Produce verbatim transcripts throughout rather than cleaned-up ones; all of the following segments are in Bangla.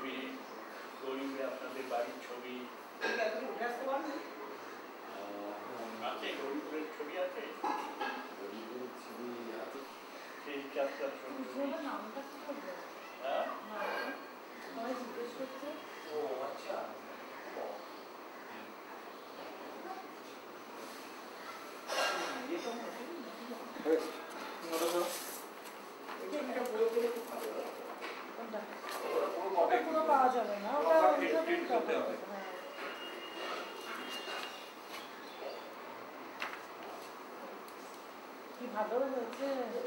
ছবি, গরিবে আপনাদের বাড়ির ছবি আছে, গরিবের ছবি আছে, গরিবের ছবি আছে, সেই চারটা ছবি। হ্যাঁ জিজ্ঞেস করছে। ও আচ্ছা, পাওয়া যাবে না, কি ভালো হয়েছে।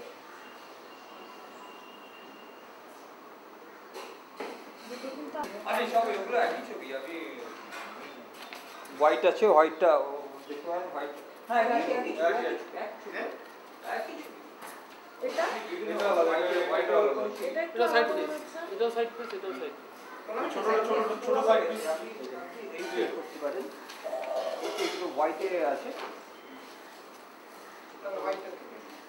হোয়াইট আছে, হোয়াইটটা হোয়াইট। হ্যাঁ এটা এটা হোয়াইট এটা সাইড পিস, এটা সাইড পিস, এটা সাইড ছোট ছোট ছোট সাইড পিস এই যে করতে পারেন। এটা একটু হোয়াইটে আছে, এটা হোয়াইট আছে।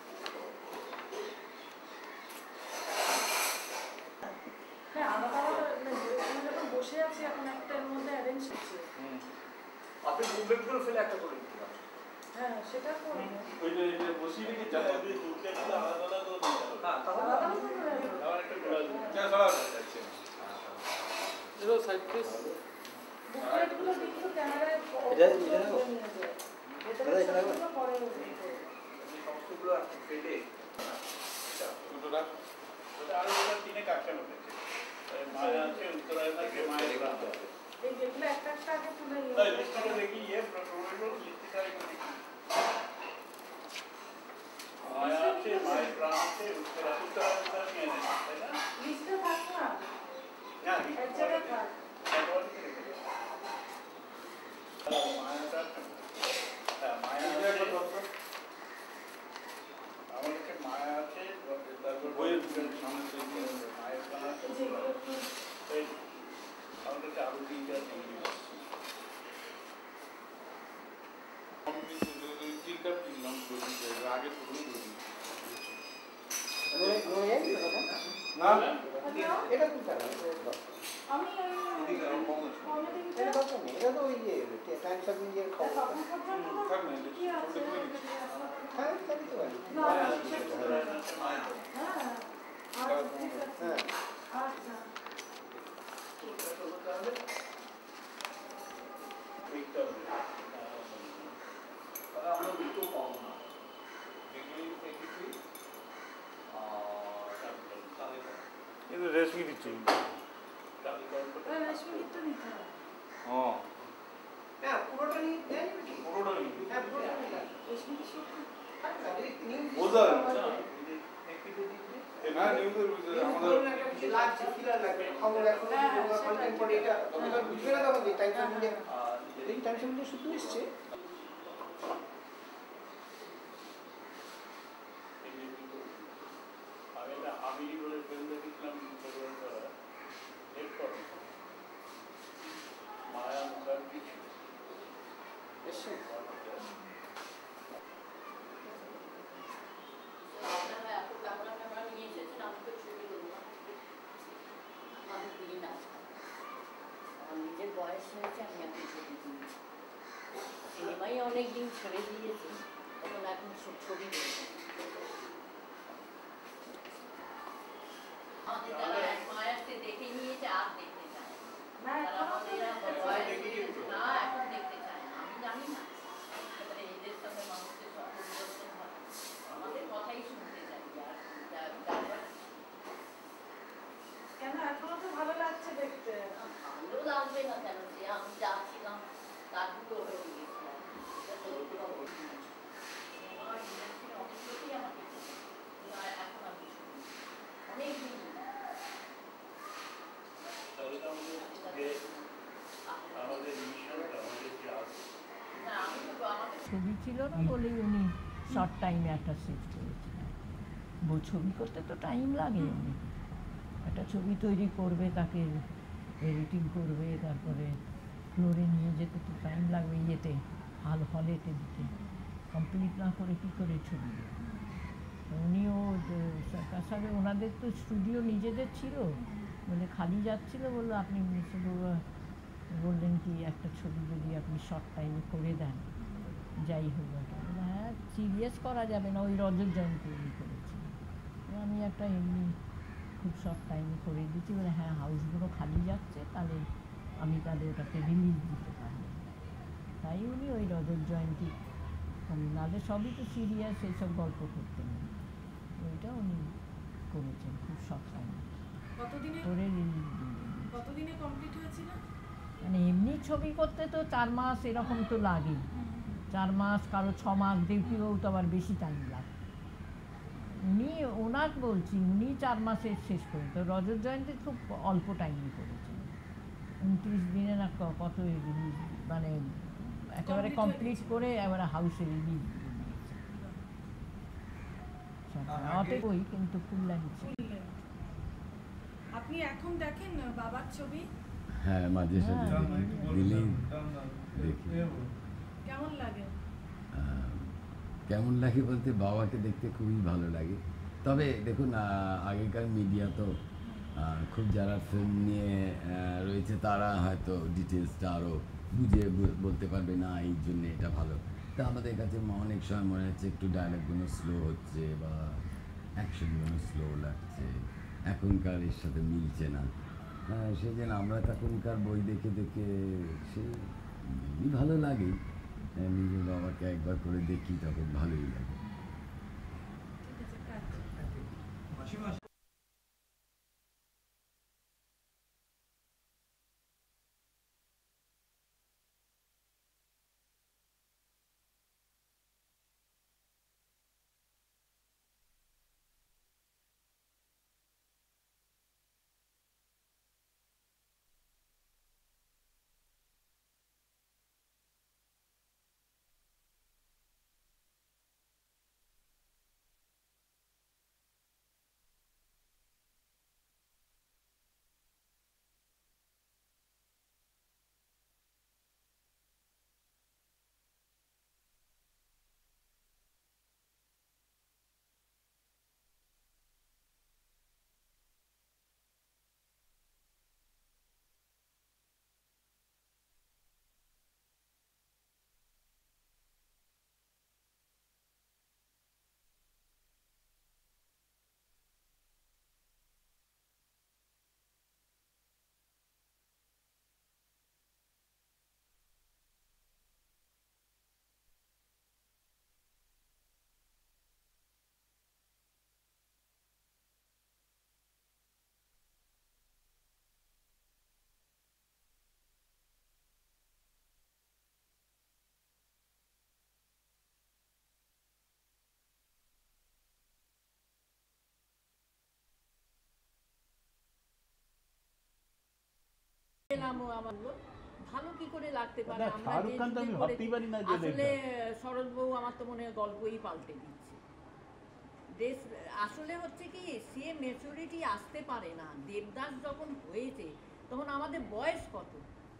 হ্যাঁ আলাদা আলাদা যখন বসে আছি এখন একটার মধ্যে অ্যারেঞ্জ করছি। হুম আপনি মুভমেন্ট করে ফেলে একটা করে দিতে পারেন। হ্যাঁ সেটা করব। ওই যে এটা বসিয়ে রেখে যাবে দুটো একটা আলাদা আলাদা করে দিতে হবে। হ্যাঁ তাহলে আলাদা আলাদা করে আবার একটা গোলা যা সরা যাচ্ছে। এটা সাইড পিস বুকলেটগুলো কিন্তু ক্যামেরায় এটা এটা দেখো এটা এখানে পরে এই সমস্তগুলো আপনি ফেলে দুটোটা ওটা আরো ওটা তিনে কাটতে হবে। মায়া আছে উত্তরায় থাকে মায়ের প্রান্ত আছে। এই যেগুলো একটা একটা আগে তুলে নিয়ে তাই লিস্টটা দেখি ইয়ে প্রোটোকল লিস্টটা একটু দেখি। মায়া আছে মায়ের প্রাণ আছে উত্তরা উত্তরায় উত্তরা নিয়ে নেয় তাই না? লিস্টে থাক না না এক জায়গায় থাক। মায়াটা হ্যাঁ মায়া আমাদেরকে মায়া আছে তারপর বইয়ের সামনে মায়ের প্রাণ আছে এই আমাদেরকে আরো তিনটা তিনটা কিনলাম আগে না এটা কি করে আমি এটা তো ওই যে টাইমস অফ ইন্ডিয়ার খবর। থাক না কি আছে হ্যাঁ তাই তো ভাই। না হ্যাঁ আচ্ছা ঠিক আছে হ্যাঁ আচ্ছা আমরা দুটো পাবো না এটা রেশমি দিচ্ছি। রেশমি তো নিতে হবে। ও হ্যাঁ পুরোটা নিয়ে দেন নাকি? পুরোটা নিয়ে হ্যাঁ পুরোটা নিয়ে রেশমি কি সব বোঝা হ্যাঁ নিউজের ভিতরে আমাদের কিছু লাগছে ফিলার লাগবে খবর এখন কন্টেন্ট পড়ে এটা তখন তো বুঝবে না তখন টাইমস অফ ইন্ডিয়া এই টাইমস অফ ইন্ডিয়া শুধু এসছে আমি বলে ফিল্ম দেখেছিলাম এরপর মায়া মুখার্জি এসছে নিজের বয়স হয়েছে আমি এখন ছবি তুলছি সিনেমাই অনেকদিন ছেড়ে দিয়েছি তখন এখন সব ছবি তুলছি আমাদের যারা অ্যাডমায়ারকে দেখে নিয়েছে আর দেখতে চায় না এখন দেখতে চায় না আমি জানি না এদের সঙ্গে মানুষের সব পরিবর্তন হয় আমাদের কথাই শুনতে চাই কেন এখনো তো ভালো লাগছে দেখতে ভালো লাগবে না কেন যে আমি যাচ্ছিলাম তার দুটো হয়ে গিয়েছিলাম অনেক লোকই আমাকে এখন আমি অনেক দিন ছবি ছিল না বলেই উনি শর্ট টাইমে একটা সেট করেছিলেন ছবি করতে তো টাইম লাগে উনি একটা ছবি তৈরি করবে তাকে এডিটিং করবে তারপরে ফ্লোরে নিয়ে যেতে তো টাইম লাগবে ইয়েতে হাল হলেতে দিতে কমপ্লিট না করে কী করে ছবি উনিও সরকার সাহেব ওনাদের তো স্টুডিও নিজেদের ছিল বলে খালি যাচ্ছিল, বললো আপনি শুধু বললেন কি একটা ছবি যদি আপনি শর্ট টাইমে করে দেন যাই হোক ওটা। হ্যাঁ সিরিয়াস করা যাবে না, ওই রজত জয়ন্তী উনি করেছেন, আমি একটা এমনি খুব শর্ট টাইমে করে দিচ্ছি। বলে হ্যাঁ হাউসগুলো খালি যাচ্ছে, তাহলে আমি তাহলে ওটাকে রিলিজ দিতে পারি। তাই উনি ওই রজত জয়ন্তী, নাহলে সবই তো সিরিয়াস এইসব গল্প করতেন, ওইটা উনি করেছেন খুব শর্ট টাইমে কতদিনে করে রিলিজ দিলেন। কতদিনে কমপ্লিট হয়েছিল? মানে এমনি ছবি করতে তো চার মাস এরকম তো লাগেই, চার মাস কারো ছ মাস, দেখিও তো আবার বেশি টাইম লাগে। উনি ওনার বলছি উনি চার মাসে শেষ করে, তো রজত জয়ন্তী খুব অল্প টাইমে করেছেন, উনত্রিশ দিনে না কত রিলিজ, মানে একেবারে কমপ্লিট করে এবারে হাউসে রিলিজ দিয়ে দিয়েছে। অতএব ওই কিন্তু ফুল লেন্থ। আপনি এখন দেখেন বাবার ছবি? হ্যাঁ মাঝে সাঝে দিলেই দেখি। কেমন লাগে? কেমন লাগে বলতে বাবাকে দেখতে খুবই ভালো লাগে। তবে দেখুন আগেকার মিডিয়া তো খুব যারা ফিল্ম নিয়ে রয়েছে তারা হয়তো ডিটেলসটা আরও বুঝে বলতে পারবে না, এই জন্য এটা ভালো। তা আমাদের কাছে অনেক সময় মনে হচ্ছে একটু ডায়লগগুলো স্লো হচ্ছে বা অ্যাকশনগুলো স্লো লাগছে, এখনকার এর সাথে মিলছে না। হ্যাঁ সেই জন্য আমরা তখনকার বই দেখে দেখে সে এমনি ভালো লাগে, নিজের বাবাকে একবার করে দেখি তখন ভালোই লাগে। ভালো কি করে লাগতে পারে? না, শাহরুখ খান তো আমি ভাবতেই পারি না যে আসলে সরোজ বউ আমার তো মনে হয় গল্পই পাল্টে দিচ্ছে। দেশ আসলে হচ্ছে কি সে ম্যাচুরিটি আসতে পারে না। দেবদাস যখন হয়েছে তখন আমাদের বয়স কত?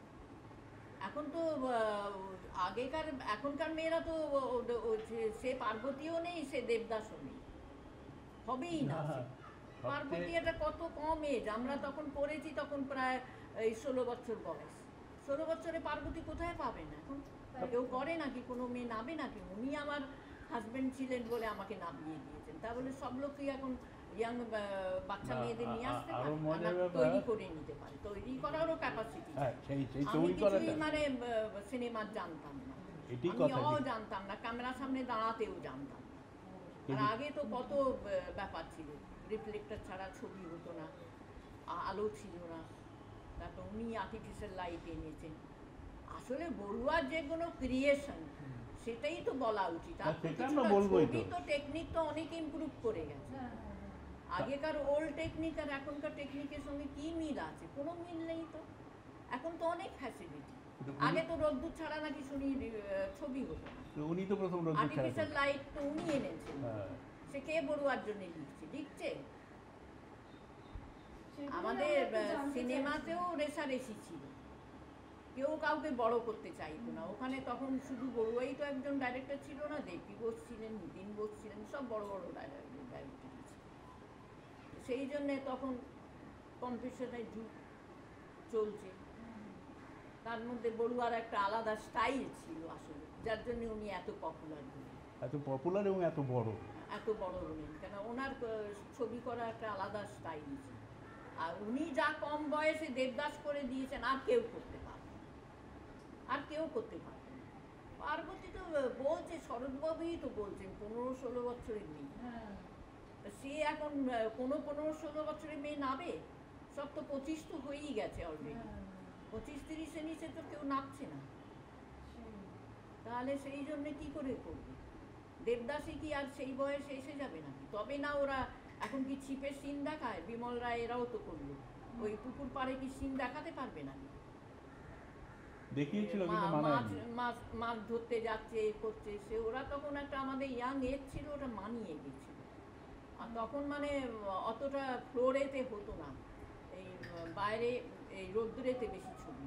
এখন তো আগেকার এখনকার মেয়েরা তো সে পার্বতীও নেই, সে দেবদাসও নেই, হবেই না। পার্বতী এটা কত কম এজ, আমরা তখন পড়েছি তখন প্রায় এই ষোলো বছর বয়স। ষোলো বছরে পার্বতী কোথায় পাবেন এখন? কেউ করে নাকি? কোনো মেয়ে নাবে নাকি? উনি আমার হাজব্যান্ড ছিলেন বলে আমাকে নামিয়ে দিয়েছেন, তা বলে সব লোকই এখন ইয়াং বাচ্চা মেয়েদের নিয়ে আসতে পারে, তৈরি করে নিতে পারে। তৈরি করারও ক্যাপাসিটি। আমি কিছুই মানে সিনেমার জানতাম না, আমিও জানতাম না, ক্যামেরার সামনে দাঁড়াতেও জানতাম না। আর আগে তো কত ব্যাপার ছিল, রিফ্লেক্টর ছাড়া ছবি হতো না, আলো ছিল না, তারপর উনি আর্টিফিশিয়াল লাইট এনেছেন। আসলে বড়ুয়ার যে কোনো ক্রিয়েশন সেটাই তো বলা উচিত। ছবি তো টেকনিক তো অনেক ইমপ্রুভ করে গেছে। আগেকার ওল্ড টেকনিক আর এখনকার টেকনিকের সঙ্গে কি মিল আছে? কোনো মিল নেই তো। এখন তো অনেক ফ্যাসিলিটি। আগে তো রোদ্দুর ছাড়া নাকি শুনি ছবি হতো না, উনি তো প্রথম আর্টিফিশিয়াল লাইট তো উনি এনেছেন। সে কে বড়ুয়ার জন্য লিখছে? লিখছে আমাদের সিনেমাতেও রেশারেশি ছিল, কেউ কাউকে বড় করতে চাইতো না ওখানে। তখন শুধু বড়ুয়াই তো একজন ডাইরেক্টর ছিল না, দেবী বোস ছিলেন, নিতিন বোস ছিলেন, সব বড় বড় ডাইরেক্টর ছিল। সেই জন্যে তখন কম্পিটিশনের যুগ চলছে, তার মধ্যে বড়ুয়ার একটা আলাদা স্টাইল ছিল আসলে, যার জন্য উনি এত পপুলার হলেন, এত পপুলার এবং এত বড়। এত বড় হলেন কেন ওনার ছবি করা একটা আলাদা স্টাইল ছিল। আর উনি যা কম বয়সে দেবদাস করে দিয়েছেন আর কেউ করতে পারবে না, আর কেউ করতে পারবে না। পার্বতী তো বলছে, শরৎবাবুই তো বলছেন পনেরো ষোলো বছরের মেয়ে, সে এখন কোনো পনেরো ষোলো বছরের মেয়ে নাবে? সব তো পঁচিশ তো হয়েই গেছে অলরেডি, পঁচিশ তিরিশের নিচে তো কেউ নামছে না, তাহলে সেই জন্যে কী করে করবে? দেবদাসী কি আর সেই বয়সে এসে যাবে নাকি? তবে না ওরা এখন কি ছিপের সিন দেখায়? বিমল রায় এরাও তো করলো, ওই পুকুর পাড়ে কি সিন দেখাতে পারবে নাকি? দেখিয়েছিল মাছ মাছ মাছ ধরতে যাচ্ছে করছে, সে ওরা তখন একটা আমাদের ইয়াং এজ ছিল, ওটা মানিয়ে গেছিল। আর তখন মানে অতটা ফ্লোরেতে হতো না, এই বাইরে এই রোদ্দুরেতে বেশি ছবি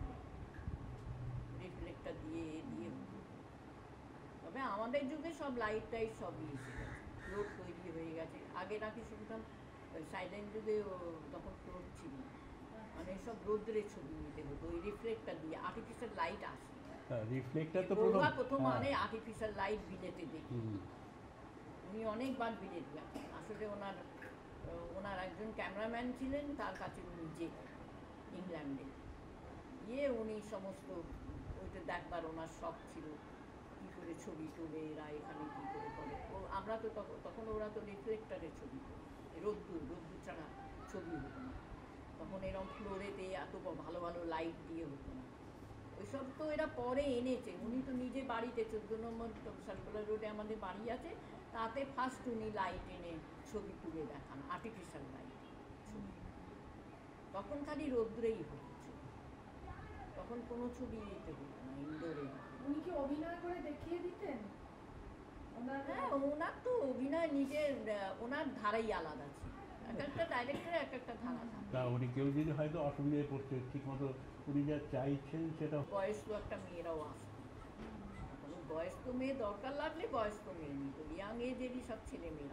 রিফ্লেক্টার দিয়ে দিয়ে হতো। তবে আমাদের যুগে সব লাইট টাইট সবই এসে গেছে, ফ্লোর তৈরি হয়ে গেছে। আগে নাকি শুনতাম সাইলেন্ট যুগে তখন ফ্লোর ছিল, মানে সব রোদ্দুরে ছবি নিতে হতো ওই রিফ্লেক্টার দিয়ে, আর্টিফিশিয়াল লাইট আসে। রিফ্লেক্টার তো প্রথম প্রথম মানে আর্টিফিশিয়াল লাইট বিলেতে দেখি, উনি অনেকবার বিলেত গেছেন। আসলে ওনার ওনার একজন ক্যামেরাম্যান ছিলেন, তার কাছে উনি যে ইংল্যান্ডে গিয়ে উনি সমস্ত ওইটা দেখবার ওনার শখ ছিল, কী করে ছবি তোলে এরা, এখানে কী করে করে। ও আমরা তো তখন তখন ওরা তো রিফ্লেক্টারে ছবি তোলে, রোদ্দুর রোদ্দুর ছাড়া ছবি হতো না তখন, এরকম ফ্লোরেতে এত ভালো ভালো লাইট দিয়ে হতো না। ওইসব তো এরা পরে এনেছে, উনি তো নিজে বাড়িতে চোদ্দো নম্বর সার্কুলার রোডে আমাদের বাড়ি আছে, তাতে ফার্স্ট উনি লাইট এনে ছবি তুলে দেখান, আর্টিফিশিয়াল লাইট ছবি। তখন খালি রোদ্রেই হতো ছবি, তখন কোনো ছবি দিতে হতো না ইনডোরে। উনি কি অভিনয় করে দেখিয়ে দিতেন? হ্যাঁ, ওনার তো অভিনয় নিজের, ওনার ধারাই আলাদা ছিল, এক একটা ডাইরেক্টরের এক একটা ধারা থাকে। তা উনি কেউ যদি হয়তো অসুবিধায় পড়ছে, ঠিক মতো উনি যা চাইছেন সেটা। বয়স্ক একটা মেয়েরাও আসতো, বয়স্ক মেয়ে দরকার লাগলে বয়স্ক মেয়ে নিত, ইয়াং এজেরই সব ছেলে মেয়েরা।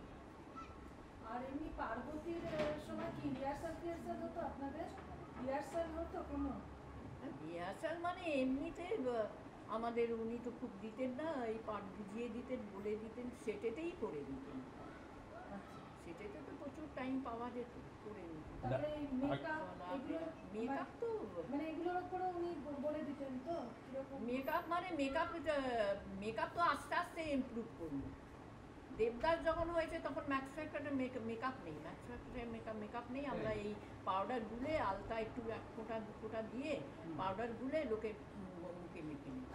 আর এমনি পার্বতীর সময় কি রিহার্সাল টিহার্সাল হতো আপনাদের? রিহার্সাল হতো কোনো? রিহার্সাল মানে এমনিতে আমাদের উনি তো খুব দিতেন না, এই পাঠ বুঝিয়ে দিতেন, বলে দিতেন, সেটেতেই করে দিতেন। সেটাতে তো প্রচুর টাইম পাওয়া যেত, করে নিতেন। তারপরে মেকআপ, মেকআপ তো মানে এগুলোর উপরে উনি বলে দিতেন তো কিরকম? মেকআপ মানে মেকআপ মেকআপ তো আস্তে আস্তে ইমপ্রুভ করলো। দেবদাস যখন হয়েছে তখন ম্যাক্স ফ্যাক্টরে মেকআপ নেই, ম্যাক্স ফ্যাক্টরে মেকআপ মেকআপ নেই। আমরা এই পাউডার গুলে আলতা একটু এক ফোঁটা দু ফোঁটা দিয়ে পাউডার গুলে লোকে মুখে মেখে নিই,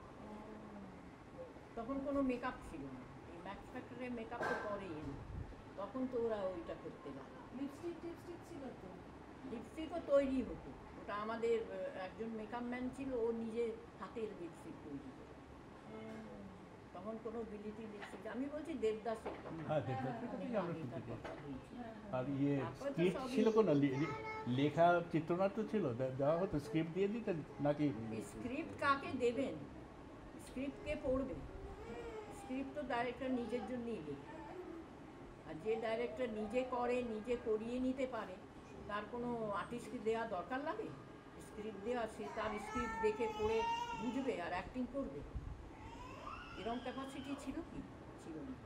তখন কোনো মেকআপ ছিল না। এই ম্যাক্স ফ্যাক্টরে মেকআপ তো পরেই এলো, তখন তো ওরা ওইটা করতে লাগে। লিপস্টিক টিপস্টিক ছিল তো? লিপস্টিকও তৈরি হতো, ওটা আমাদের একজন মেকআপ ম্যান ছিল, ও নিজে হাতের লিপস্টিক তৈরি করে। তখন কোনো বিলিতি লিপস্টিক, আমি বলছি দেবদাসের কথা। হ্যাঁ, দেবদাসের কথাই আমরা শুনতে পাই। আর ইয়ে স্ক্রিপ্ট ছিল কোনো, লেখা চিত্রনাট্য ছিল, দেওয়া হতো, স্ক্রিপ্ট দিয়ে দিতেন নাকি? স্ক্রিপ্ট কাকে দেবেন, স্ক্রিপ্ট কে পড়বে? স্ক্রিপ্ট তো ডাইরেক্টর নিজের জন্যই লেখে, আর যে ডাইরেক্টর নিজে করে, নিজে করিয়ে নিতে পারে, তার কোনো আর্টিস্টকে দেওয়া দরকার লাগে? স্ক্রিপ্ট দেওয়া, সে তার স্ক্রিপ্ট দেখে পড়ে বুঝবে আর অ্যাক্টিং করবে, এরকম ক্যাপাসিটি ছিল কি? ছিল না।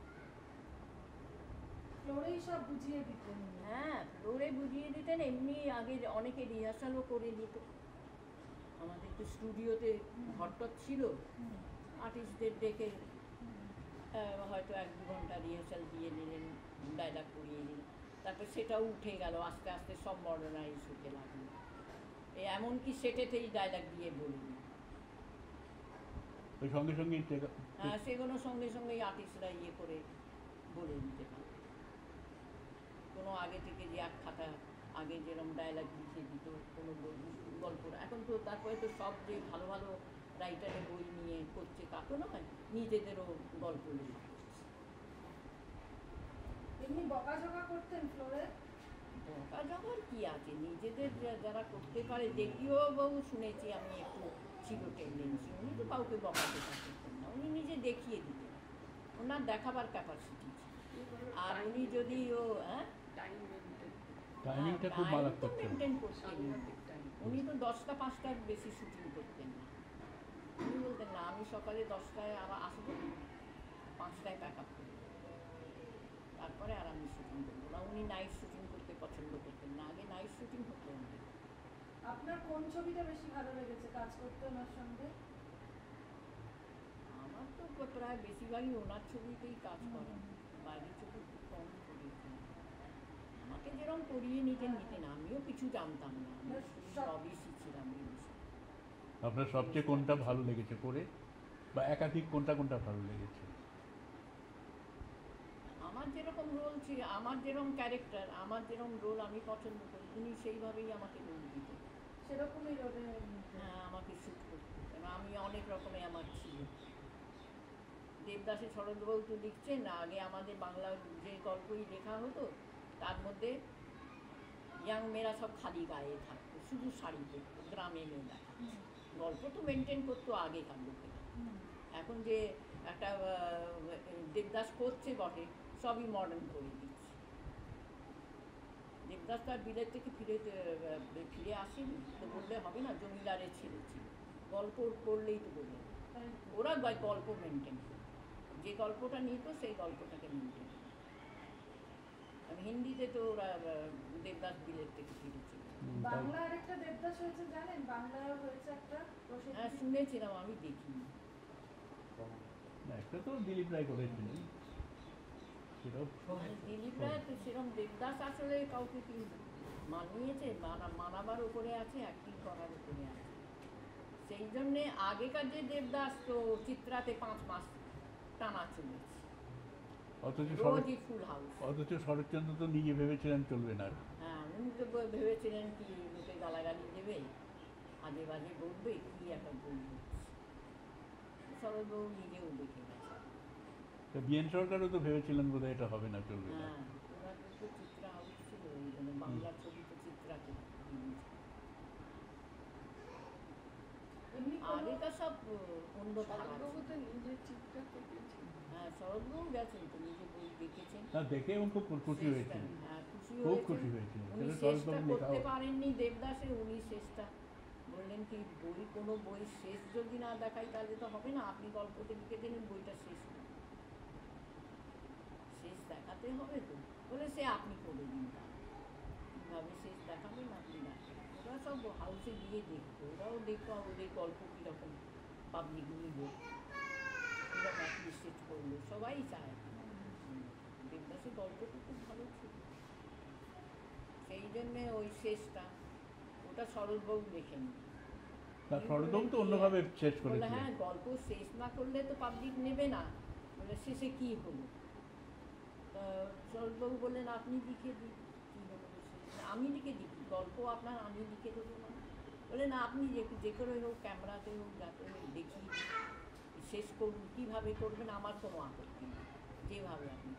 ফ্লোরেই সব বুঝিয়ে দিতেন? হ্যাঁ, ফ্লোরে বুঝিয়ে দিতেন। এমনি আগে অনেকে রিহার্সালও করে নিত, আমাদের তো স্টুডিওতে ঘরটর ছিল, আর্টিস্টদের ডেকে হয়তো এক দু ঘন্টা রিহার্সাল দিয়ে নিলেন, ডায়লগ করিয়ে নিলেন, তারপর সেটাও উঠে গেল, আস্তে আস্তে সব মডার্নাইজ হতে লাগলো। এই এমনকি সেটেতেই ডায়লগ দিয়ে বলি, ওই সঙ্গে সঙ্গে হ্যাঁ, সেগুলো সঙ্গে সঙ্গেই আর্টিস্টরা ইয়ে করে বলে দিতে পারে। কোনো আগে থেকে যে এক খাতা আগে যেরকম ডায়লগ লিখে দিত কোনো গল্প, এখন তো তারপরে তো সব যে ভালো ভালো রাইটারের বই নিয়ে করছে তা তো নয়, নিজেদেরও গল্প লিখে। এমনি বকাঝকা করতেন ফ্লোরে? বকাঝকার কি আছে, নিজেদের যারা করতে পারে, দেখিও বহু শুনেছি আমি, একটু ছিল টেন্ডেন্সি, উনি তো কাউকে বকাঝকা করতেন না, উনি নিজে দেখিয়ে দিতেন, ওনার দেখাবার ক্যাপাসিটি ছিল। আর উনি যদি ও হ্যাঁ টাইমিংটা খুব মারাত্মক ছিল। মেনটেন করতেন না। উনি তো দশটা পাঁচটার বেশি শুটিং করতেন না। উনি বলতেন না আমি সকালে দশটায় আবার আসবো, পাঁচটায় প্যাক আপ করবো, তারপরে আর আমি শুটিং করবো না। উনি নাইট শুটিং করতে পছন্দ করতেন না, আগে নাইট শুটিং হতো না। আপনার কোন ছবিটা বেশি ভালো লেগেছে কাজ করতে ওনার সঙ্গে? আমার তো প্রায় বেশিরভাগই ওনার ছবিতেই কাজ করা, বাইরের ছবি খুব কম করেছি। আমাকে যেরকম করিয়ে নিতেন নিতেন, আমিও কিছু জানতাম না, আমি সবই শিখছিলাম এই বিষয়ে। আপনার সবচেয়ে কোনটা ভালো লেগেছে করে, বা একাধিক কোনটা কোনটা ভালো লেগেছে? আমার যেরকম রোল ছিল, আমার যেরকম ক্যারেক্টার, আমার যেরকম রোল আমি পছন্দ করি, উনি সেইভাবেই আমাকে রোল দিতেন। সেরকমই রোলে হ্যাঁ, আমাকে শ্যুট করতে দিতেন। আমি অনেক রকমের আমার ছিল। দেবদাসের শরৎবাবু তো লিখছেন না, আগে আমাদের বাংলার যে গল্পই লেখা হতো তার মধ্যে ইয়াং মেয়েরা সব খালি গায়ে থাকতো, শুধু শাড়ি পরতো, গ্রামে মেয়েরা। গল্প তো মেনটেন করতো আগেকার লোকেরা। এখন যে একটা দেবদাস করছে বটে, সবই মডার্ন করে দিচ্ছে। দেবদাস তার বিলেত থেকে ফিরে ফিরে আসেনি তো বললে হবে না, জমিদারের ছেলে ছিল, গল্প করলেই তো বলবে। ওরা গল্প মেনটেন করে, যে গল্পটা নিত সেই গল্পটাকে মেনটেন করে। হিন্দিতে তো ওরা দেবদাস বিলেত থেকে ফিরেছিল। বাংলা আরেকটা দেবদাস হয়েছে জানেন? বাংলায় হয়েছে একটা। হ্যাঁ, শুনেছিলাম, আমি দেখিনি। একটা তো দিলীপ রায় করেছিলেন, দিলীপ রায় তো সেরকম দেবদাস আসলে কাউকে কি মানিয়েছে, মানাবার উপরে আছে, অ্যাক্টিং করার উপরে আছে। সেই জন্যে আগেকার যে দেবদাস তো চিত্রাতে পাঁচ মাস টানা চলেছে, অথচ রোজই ফুল হাউস। অথচ শরৎচন্দ্র তো নিজে ভেবেছিলেন চলবে না। হ্যাঁ, উনি তো ভেবেছিলেন কি লোকে গালাগালি দেবে, আজে বাজে বলবে, কি একটা বলবে। শরৎবাবু নিজেও দেখে গেছে। বিএন সরকারও তো ভেবেছিলেন বোধহয় এটা হবে না, চলবে না। হ্যাঁ, ওরা তো চিত্রা হাউস ছিল, ওই জন্য বাংলার ছবি তো চিত্রাকে। আগেকার সব অন্য হ্যাঁ, শরৎবাবু গেছেন তো, নিজে বই দেখেছেন। না, দেখে উনি খুব খুশি হয়েছেন, হ্যাঁ, খুশি খুব হয়েছেন। খুশি হয়েছেন। উনি শেষটা করতে পারেননি দেবদাসে, উনি শেষটা বললেন কি বই, কোনো বই শেষ যদি না দেখাই তাহলে তো হবে না, আপনি গল্পতে লিখে দিলেন বইটা শেষ না, শেষ দেখাতে হবে তো। বলে সে আপনি করে দিন, কীভাবে শেষ দেখাবেন আপনি দেখাবেন। ওরা সব হাউসে গিয়ে দেখতো, ওরাও দেখতো ওদের গল্প কীরকম পাবলিক নিল, কীরকম অ্যাপ্রিসিয়েট করলো, সবাই চায়। দেবদাসের গল্পটা খুব ভালো ছিল, সেই জন্যে ওই শেষটা ওটা শরৎবাবু দেখেনি। শরৎবাবু তো অন্যভাবে শেষ করেছিলেন। হ্যাঁ, গল্প শেষ না করলে তো পাবলিক নেবে না, বলে শেষে কী হলো। তা শরৎবাবু বললেন আপনি লিখে দিন কী হলো। আমি লিখে দিই গল্প আপনার, আমি লিখে দেবো না। বলে না, আপনি যে যে করে হোক, ক্যামেরাতে হোক, যাতে দেখি শেষ করুন, কীভাবে করবেন আমার কোনো আপত্তি নেই, যেভাবে আপনি।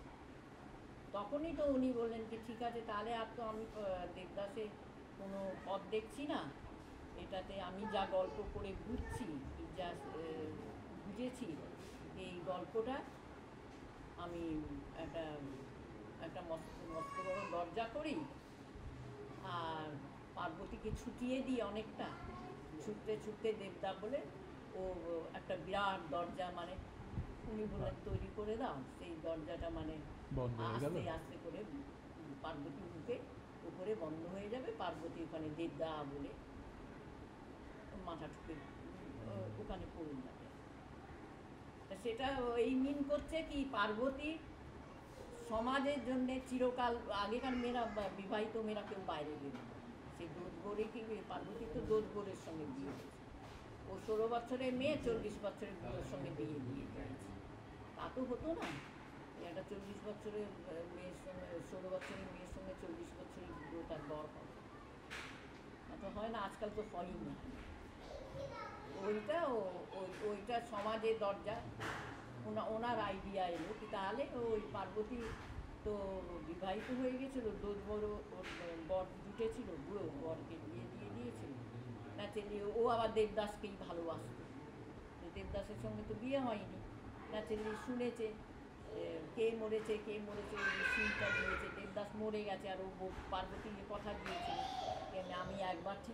তখনই তো উনি বললেন কি ঠিক আছে, তাহলে আর তো আমি দেবদাসে কোনো পথ দেখছি না, এটাতে আমি যা গল্প করে বুঝছি, যা বুঝেছি, এই গল্পটা আমি একটা একটা মস্ত মস্ত বড় দরজা করি, আর পার্বতীকে ছুটিয়ে দিই অনেকটা, ছুটতে ছুটতে দেবদা বলে ও একটা বিরাট দরজা মানে উনি বললেন তৈরি করে দাও, সেই দরজাটা মানে আস্তে আস্তে করে পার্বতী মুখে উপরে বন্ধ হয়ে যাবে, পার্বতী ওখানে দেবদা বলে মাথা ঠুকে ওখানে পড়ে যাবে। সেটা এই মিন করছে কি পার্বতী সমাজের জন্যে চিরকাল, আগেকার মেয়েরা বিবাহিত মেয়েরা কেউ বাইরে বেরোবে, সে দোধ গড়ে কি, পার্বতী তো দোধ গড়ের সঙ্গে বিয়ে হয়েছে, ও ষোলো বছরের মেয়ে চল্লিশ বছরের বুড়োর সঙ্গে বিয়ে দিয়ে দিয়েছে। তা তো হতো না, একটা চল্লিশ বছরের মেয়ের সঙ্গে, ষোলো বছরের মেয়ের সঙ্গে চল্লিশ বছরের বুড়ো তার বর হবে, তা তো হয় না, আজকাল তো হয়ই না। ওইটা ওই ওইটা সমাজের দরজা ওনা ওনার আইডিয়া এলো কি, তাহলে ওই পার্বতী তো বিবাহিত হয়ে গেছিল, দোধ বড় ওর বর জুটেছিল, বুড়ো বরকে বিয়ে দিয়ে দিয়েছিল, ন্যাচারালি ও আবার দেবদাসকেই ভালোবাসত, দেবদাসের সঙ্গে তো বিয়ে হয়নি, ন্যাচারালি শুনেছে কে মরেছে কে মরেছে সিনটা দিয়েছে, দেবদাস মরে গেছে আর ও পার্বতী কথা দিয়েছিল যে আমি একবার ঠিক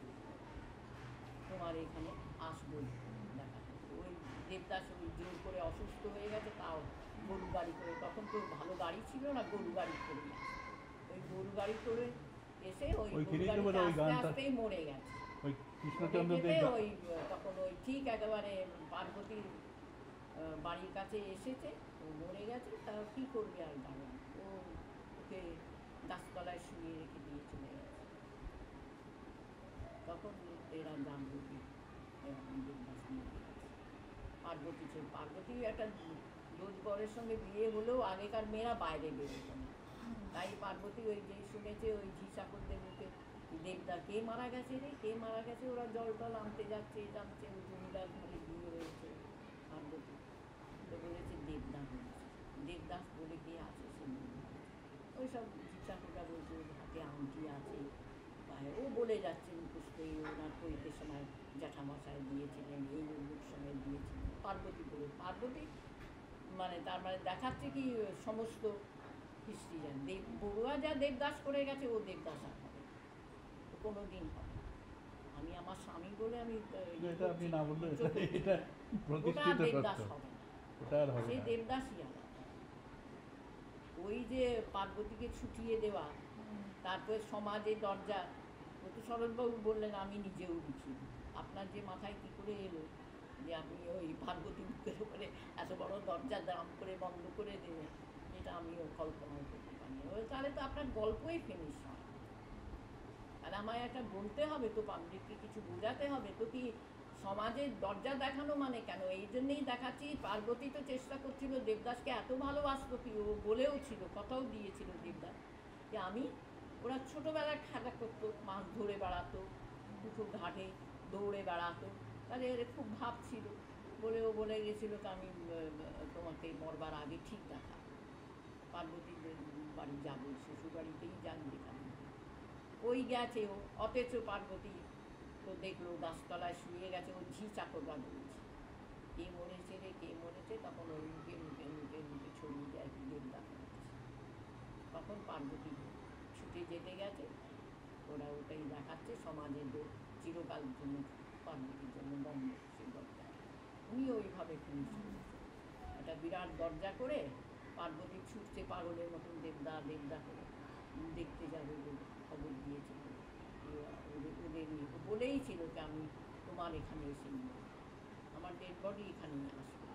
তোমার এখানে আসবো দেখা। ওই দেবদাস ওই জোর করে অসুস্থ হয়ে গেছে, তাও গরু গাড়ি করে, তখন তো ভালো গাড়ি ছিল না, গরু গাড়ি করে ওই গরু গাড়ি করে এসে ওই গরু গাড়িতে আস্তে আস্তেই মরে গেছে। ওই তখন ওই ঠিক একেবারে পার্বতীর বাড়ির কাছে এসেছে, ও মরে গেছে, তা কী করবে আর জানো, ও ওকে গাছতলায় শুয়ে রেখে দিয়ে চলে গেছে। তখন এরা জানবো কি দেবদাস মরে গেছে। পার্বতী ছিল, পার্বতী একটা দোষবরের সঙ্গে বিয়ে হলেও আগেকার মেয়েরা বাইরে বেরোতো না, তাই পার্বতী ওই যেই শুনেছে ওই ঝি চাকরদের মুখে দেবদা কে মারা গেছে রে কে মারা গেছে, ওরা জল টল আনতে যাচ্ছে জানছে ওই জমিদার ঘরে বিয়ে হয়েছে পার্বতী, তো বলেছে দেবদাস হয়েছে, দেবদাস বলে কে আছে সে ওই সব ঝি চাকররা বলছে হাতে আংটি আছে, ও বলে যাচ্ছে মুখোশ করে ওনার পৈতের সময় জ্যাঠামশাই দিয়েছিলেন, এই অমুক সময় দিয়েছিলেন, পার্বতী বলে। পার্বতী মানে তার মানে দেখাচ্ছে কি সমস্ত হিস্ট্রি জান, দেব বড়ুয়া যা দেবদাস করে গেছে ও দেবদাস আর হবে কোনো দিন হবে। আমি আমার স্বামী বলে আমি দেবদাস হবে না, সেই দেবদাসই আলাদা। ওই যে পার্বতীকে ছুটিয়ে দেওয়া, তারপরে সমাজে দরজা, তো শরৎবাবু বললেন আমি নিজেও লিখি, আপনার যে মাথায় কী করে এলো যে আপনি ওই পার্বতী মুখের উপরে এত বড় দরজা দাম করে বন্ধ করে দেবেন, এটা আমিও কল্পনা করতে পারি। তাহলে তো আপনার গল্পই ফিনিশ হয়, আর আমায় একটা বলতে হবে তো, পাবলিককে কিছু বোঝাতে হবে তো, কি সমাজের দরজা দেখানো মানে কেন, এই জন্যেই দেখাচ্ছি। পার্বতী তো চেষ্টা করছিল, দেবদাসকে এত ভালোবাসত কি, ও বলেও ছিল, কথাও দিয়েছিল দেবদাস যে আমি, ওরা ছোটোবেলায় খেলা করতো, মাছ ধরে বেড়াতো, পুকুর ঘাটে দৌড়ে বেড়াতো, তাহলে এর খুব ভাব ছিল বলে ও বলে গেছিলো তো আমি তোমাকে মরবার আগে ঠিক দেখা পার্বতীর বাড়ি যাবো, শ্বশুর বাড়িতেই যান যেখানে, ওই গেছে ও, অথচ পার্বতী তো দেখলো গাছতলায় শুয়ে গেছে, ও ঝি চাকররা বলছে কে মরেছে রে কে মরেছে, তখন ওর মুখে মুখে মুখে মুখে ছড়িয়ে যায় কি দেবদাস মরেছে। তখন পার্বতী ছুটে যেতে গেছে, ওরা ওটাই দেখাচ্ছে সমাজের চিরকাল জন্য পার্বতীর জন্য বন্ধ সেই দরজা, উনি ওইভাবে ফিনিশ করেছে। একটা বিরাট দরজা করে পার্বতী ছুটছে পাগলের মতন দেবদা দেবদা করে দেখতে যাবে বলে খবর দিয়েছিল, ওদের নিয়ে বলেই ছিল যে আমি তোমার এখানে এসে নিয়ে আমার ডেড বডি এখানেই আসবে।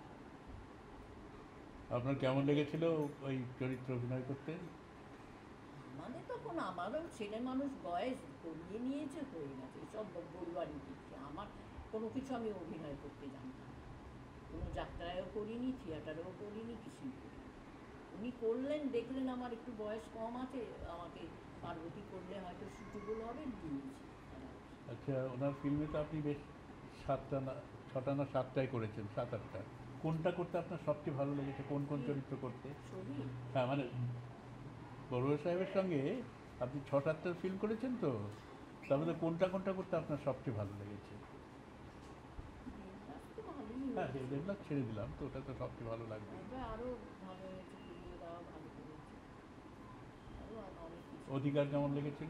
আপনার কেমন লেগেছিল ওই চরিত্র অভিনয় করতে? মানে তখন আমারও ছেলে মানুষ বয়স করিয়ে নিয়েছে, হয়ে গেছে সব বড়ুয়ারি দিচ্ছে, আমার কোনো কিছু আমি অভিনয় করতে জানতাম, কোনো যাত্রায়ও করিনি, থিয়েটারেও করিনি, কিছুই করিনি। উনি করলেন, দেখলেন আমার একটু বয়স কম আছে, আমাকে পার্বতী করলে হয়তো সুযোগগুলো হবে, দিয়েছি। আচ্ছা, ওনার ফিল্মে তো আপনি বেশ সাতটা না ছটা না সাতটাই করেছেন, সাত আটটা, কোনটা করতে আপনার সবচেয়ে ভালো লেগেছে, কোন কোন চরিত্র করতে? হ্যাঁ মানে বড়ুয়া সাহেবের সঙ্গে আপনি ছ সাতটার ফিল্ম করেছেন তো, তাহলে কোনটা কোনটা করতে আপনার সবচেয়ে ভালো লেগেছে? হ্যাঁ দেবদাস ছেড়ে দিলাম তো, ওটা তো সবচেয়ে ভালো লাগবে। অধিকার কেমন লেগেছিল?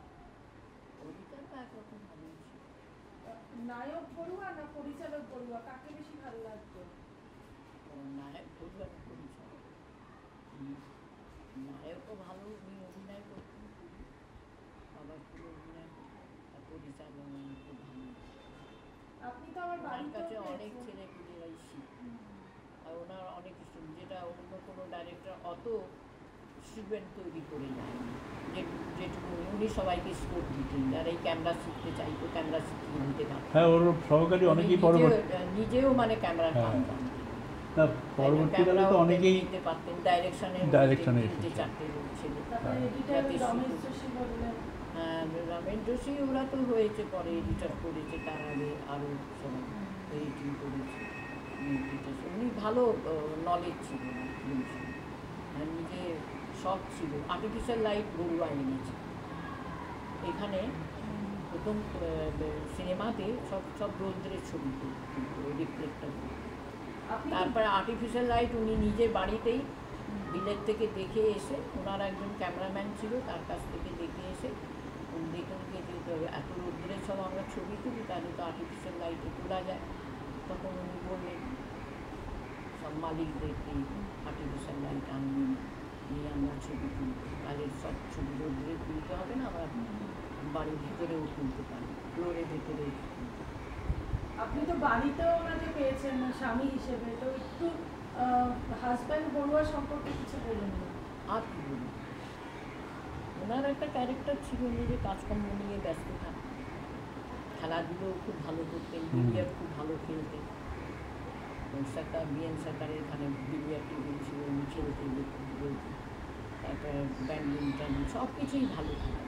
নায়ক বড়ুয়া না পরিচালক বড়ুয়া, কাকে বেশি ভালো লাগতো? নায়ক বড়ুয়া না পরিচালক? নায়কও ভালো, উনি অভিনয় করতেন, আবার পুরো অভিনয় করতেন, আর পরিচালক খুব ভালো। আপনি তো আমার বাড়ির কাছে অনেক ছেলে পুলেরাই শিখ, আর ওনার অনেক কিছু যেটা অন্য কোনো ডাইরেক্টর অত সিকোয়েন্স তৈরি করে যায়নি, যে যেটুকু উনি সবাইকে স্কোপ দিতেন, যারা এই ক্যামেরা শিখতে চাইতো ক্যামেরা শিখতে নিতে পারতেন। হ্যাঁ, ওর সহকারী অনেকেই পরবর্তী নিজেও মানে ক্যামেরা জানতেন না, পরবর্তীকালে তো অনেকেই নিতে পারতেন, ডাইরেকশনের ডাইরেকশনে তিনটে চারটে লোক ছিল। হ্যাঁ, রমেশ যোশী ওরা তো হয়েছে পরে, এডিটর করেছে, তার আগে আরও সবাই এডিটিং করেছে। উনি ভালো নলেজ ছিল, নিজে শখ ছিল। আর্টিফিশিয়াল লাইট বড়ুয়া এনেছে এখানে, প্রথম সিনেমাতে সব সব রৌদ্রের ছবি রিফ্লেক্টার, আপনি তারপরে আর্টিফিশিয়াল লাইট উনি নিজে বাড়িতেই বিলেত থেকে দেখে এসে, ওনার একজন ক্যামেরাম্যান ছিল, তার কাছ থেকে দেখে এসে উনি দেখে উনি যে এত রোদ্রে সব আমরা ছবি তুলি, তাহলে তো আর্টিফিশিয়াল লাইটে তোলা যায়। তখন উনি বললেন সব মালিকদেরকে আর্টিফিশিয়াল লাইট আনবেন, নিয়ে আমরা ছবি তুলব, তাহলে সব ছবি রোদ্রে তুলতে হবে না, আমরা বাড়ির ভিতরেও তুলতে পারি, ফ্লোরের ভেতরেও তুলতে পারি। আপনি তো বাড়িতেও ওনাকে পেয়েছেন স্বামী হিসেবে, তো একটু হাজব্যান্ড বড়ুয়া সম্পর্কে কিছু বলুন না। আর কি বলুন, ওনার একটা ক্যারেক্টার ছিল, নিজে কাজকর্ম নিয়ে ব্যস্ত থাকতেন, খেলাধুলো খুব ভালো করতেন, বিলিয়ার্ড খুব ভালো খেলতেন। সরকার বিএন সরকারের এখানে বিলিয়ার্ড টেবিল ছিল, উনি খেলতে বলতেন। তারপরে ব্যাডমিন্টন, সব কিছুই ভালো খেলা,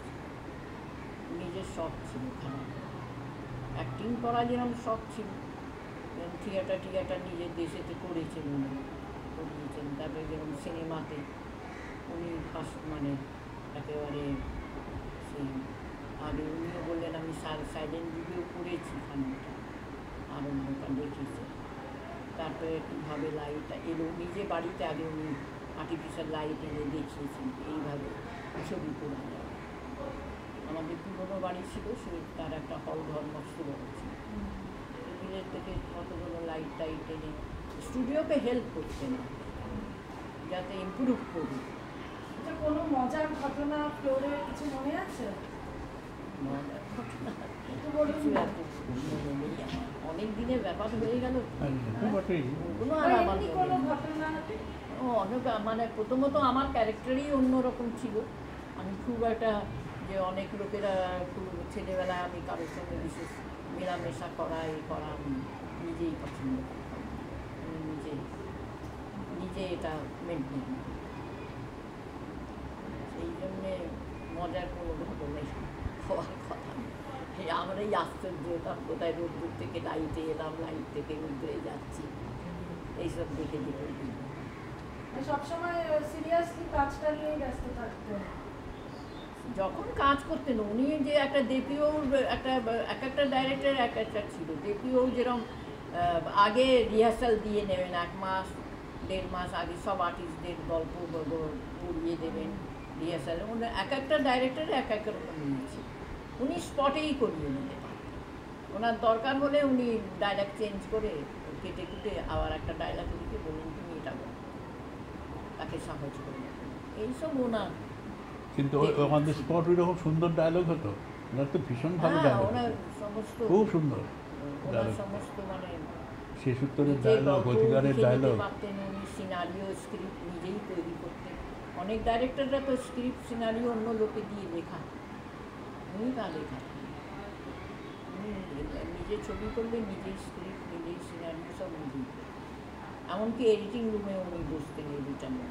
নিজের শখ ছিল খেলা। অ্যাক্টিং করা যেরকম শখ ছিল, থিয়েটার টিয়েটার নিজের দেশেতে করেছেন, উনি করিয়েছেন। তারপরে যেরকম সিনেমাতে উনি ফার্স্ট মানে একেবারে সেই আগে উনিও বললেন আমি সাইলেন্ট ভিডিও করেছি খানিকটা, আর অন্যটা দেখেছি। তারপরে কীভাবে লাইটটা এলো, নিজে বাড়িতে আগে উনি আর্টিফিশিয়াল লাইট এনে দেখিয়েছেন এইভাবে ছবি তোলা যায়। আমাদের পুরোনো বাড়ি ছিল, সে তার একটা হল ঘর মস্ত বড় ছিল, বিলের থেকে কতগুলো লাইট টাইট এনে স্টুডিওকে হেল্প করতে না, যাতে ইমপ্রুভ করুক। এটা কোনো মজার ঘটনা ফ্লোরে কিছু মনে আছে? মজার ঘটনা একটু বলুন কিছু না। এত মনে নেই আমার, অনেক দিনের ব্যাপার হয়ে গেল, বটেই। ওগুলো বা আর আমার এমনি মনে কোনো নেই। ঘটনা? ও অনেক মানে প্রথমত আমার ক্যারেক্টারই অন্যরকম ছিল। আমি খুব একটা যে অনেক লোকেরা খুব ছেলেবেলায় আমি কারোর সঙ্গে বিশেষ মেলামেশা করা এ করা আমি নিজেই পছন্দ করতাম, আমি নিজে নিজে এটা মেনটেন করি। সেই জন্যে মজার কোনো ঘটনাই হওয়ার কথা নেই। এই আমরা এই আশ্চর্য হতাম, কোথায় রোদ্দুর থেকে লাইটে এলাম, লাইট থেকে রোদ্দুরে যাচ্ছি, এইসব দেখে দেখে সবসময় সিরিয়াসলি কাজটা নিয়ে ব্যস্ত থাকতেন। যখন কাজ করতেন উনি যে একটা দেপিওর একটা এক একটা ডাইরেক্টর এক একটা ছিল। দেপিও যেরকম আগে রিহার্সাল দিয়ে নেবেন, এক মাস দেড় মাস আগে সব আর্টিস্টদের গল্প পড়িয়ে দেবেন রিহার্সাল। এক একটা ডাইরেক্টর এক এক রকম নিয়েছে, উনি স্পটেই করিয়ে নিতে পারতেন। ওনার দরকার হলে উনি ডায়লগ চেঞ্জ করে কেটে কুটে আবার একটা ডায়লগ লিখে বলুন তুমি এটা বলো, তাকে সহজ করে দেবেন, এইসব ওনার। কিন্তু অন দ্য স্পট ওইরকম সুন্দর ডায়লগ হতো, ওনার তো ভীষণ ভালো ডায়লগ, ওনার সমস্ত খুব সুন্দর ওনার সমস্ত মানে শেষ উত্তরের ডায়লগ, অধিকারের ডায়লগ। পারতেন উনি, সিনারিও স্ক্রিপ্ট নিজেই তৈরি করতেন। অনেক ডাইরেক্টররা তো স্ক্রিপ্ট সিনারিও অন্য লোকে দিয়ে লেখা, উনি তা লেখা, উনি নিজে ছবি করলে নিজেই স্ক্রিপ্ট নিজেই সিনারিও সব নিজেই, এমনকি এডিটিং রুমে উনি বসতেন এডিটার নিয়ে,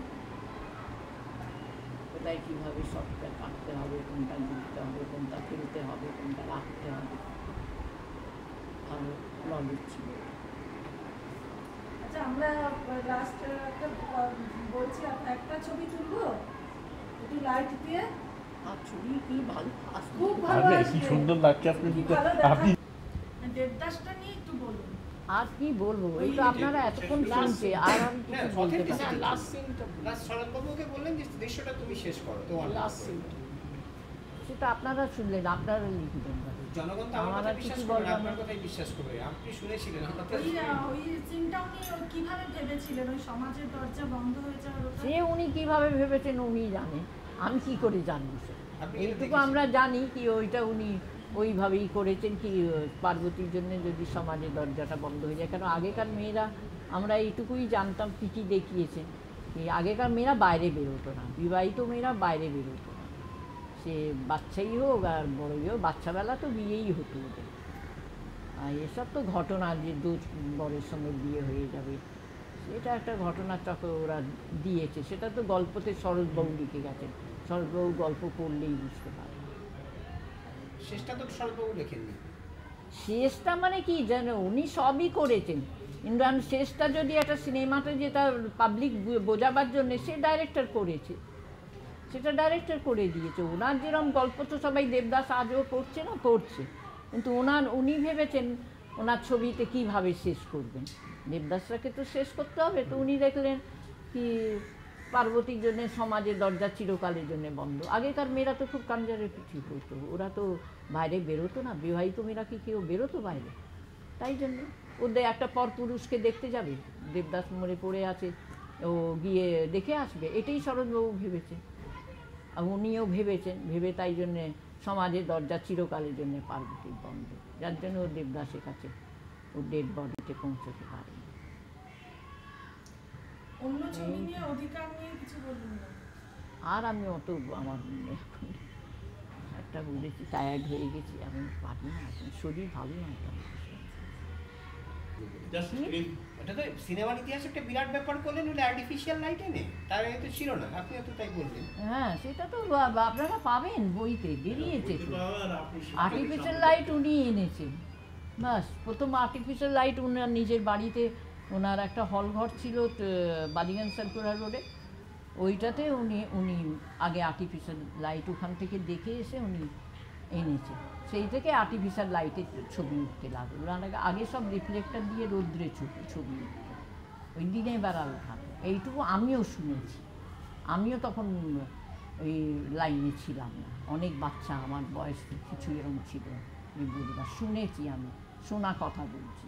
কোথায় কীভাবে শর্টটা কাটতে হবে, কোনটা লিখতে হবে, কোনটা ফেলতে হবে, কোনটা রাখতে হবে, ভালো নলেজ ছিল। আচ্ছা, আমরা লাস্ট একটা বলছি, একটা ছবি তুলবো একটু লাইট দিয়ে। আর ছবি কি ভালো খুব ভালো আরে কি আসবে। সুন্দর লাগছে আপনি, কি ভালো দেখা- আপনি দেবদাসটা নিয়ে একটু বলুন। আর কি বলবো, এই তো আপনারা এতক্ষণ শুনছে, আর আমি কিছু বলতে পারি না। লাস্ট সিনটা লাস্ট শরৎবাবুকে বললেন যে দৃশ্যটা তুমি শেষ করো, তোমার লাস্ট সিনটা। সেটা আপনারা শুনলেন, আপনারা লিখবেন। জনগণ তো আমার আমার কথা আর বিশ্বাস কিছু করবে না, বলবার আপনার নেই। কথাই বিশ্বাস করবে। আপনি শুনেছিলেন, আমরা তো ওই ওই সিনটা উনি কিভাবে ভেবেছিলেন, ওই সমাজের দরজা বন্ধ হয়ে যাওয়ার ওটা? সে উনি কিভাবে ভেবেছেন উনি জানেন, আমি কি করে জানবো সে? আপনি এটা এইটুকু দেখেছেন? আমরা জানি কি ওইটা উনি ওইভাবেই করেছেন কি পার্বতীর জন্য যদি সমাজের দরজাটা বন্ধ হয়ে যায়। কেন আগেকার মেয়েরা আমরা এইটুকুই জানতাম, কি কি দেখিয়েছেন কি আগেকার মেয়েরা বাইরে বেরোতো না, বিবাহিত মেয়েরা বাইরে বেরোতো না, সে বাচ্চাই হোক আর বড়ই হোক, বাচ্চাবেলা তো বিয়েই হতো ওদের। আর এসব তো ঘটনা যে দু বরের সঙ্গে বিয়ে হয়ে যাবে, সেটা একটা ঘটনার চক্র ওরা দিয়েছে, সেটা তো গল্পতে শরৎবাবু লিখে গেছেন, শরৎবাবু গল্প পড়লেই বুঝতে পারে। শেষটা তো শরৎবাবু লেখেননি। শেষটা মানে কি জানো, উনি সবই করেছেন, কিন্তু আমি শেষটা যদি একটা সিনেমাতে যেটা পাবলিক বোঝাবার জন্য সে ডাইরেক্টর করেছে, সেটা ডাইরেক্টর করে দিয়েছে। ওনার যেরকম গল্প তো সবাই দেবদাস আজও পড়ছে না, পড়ছে, কিন্তু ওনার উনি ভেবেছেন ওনার ছবিতে কীভাবে শেষ করবেন, দেবদাসটাকে তো শেষ করতে হবে, তো উনি দেখলেন কি পার্বতীর জন্য সমাজের দরজা চিরকালের জন্য বন্ধ। আগেকার মেয়েরা তো খুব কনজারভেটিভ হতো, ওরা তো বাইরে বেরোতো না, বিবাহিত মেয়েরা কি কেউ বেরোতো বাইরে, তাই জন্য ওদের একটা পর পুরুষকে দেখতে যাবে, দেবদাস মরে পড়ে আছে, ও গিয়ে দেখে আসবে, এটাই শরৎবাবু ভেবেছে, আর উনিও ভেবেছেন, ভেবে তাই জন্যে সমাজের দরজা চিরকালের জন্য পার্বতীর বন্ধ, যার জন্য ও দেবদাসের কাছে ও ডেড বডিতে পৌঁছতে পারে। অন্য ছবি নিয়ে অধিকার নিয়ে কিছু বলুন না। আর আমি অত আমার এখন একটা বুঝেছি, টায়ার্ড হয়ে গেছি, আমি পারি না, এখন শরীর ভালো না। এটা তো সিনেমার ইতিহাসে একটা বিরাট ব্যাপার করলেন, ওটা আর্টিফিশিয়াল লাইট এনে, তার আগে তো ছিল না, আপনি তো তাই বললেন। হ্যাঁ, সেটা তো আপনারা পাবেন বইতে, বেরিয়েছে তো আর্টিফিশিয়াল লাইট উনি এনেছেন। বাস প্রথম আর্টিফিশিয়াল লাইট ওনার নিজের বাড়িতে, ওনার একটা হল ঘর ছিল বালিগঞ্জ সার্কুলার রোডে, ওইটাতে উনি উনি আগে আর্টিফিশিয়াল লাইট ওখান থেকে দেখে এসে উনি এনেছে, সেই থেকে আর্টিফিশিয়াল লাইটের ছবি উঠতে লাগলো। ওনার আগে সব রিফ্লেক্টার দিয়ে রৌদ্রে ছবি ছবি উঠত, ওই দিনে বেড়াল থাকে, এইটুকু আমিও শুনেছি, আমিও তখন ওই লাইনে ছিলাম না, অনেক বাচ্চা, আমার বয়স কিছু এরকম ছিল, আমি বলবা শুনেছি, আমি শোনা কথা বলছি।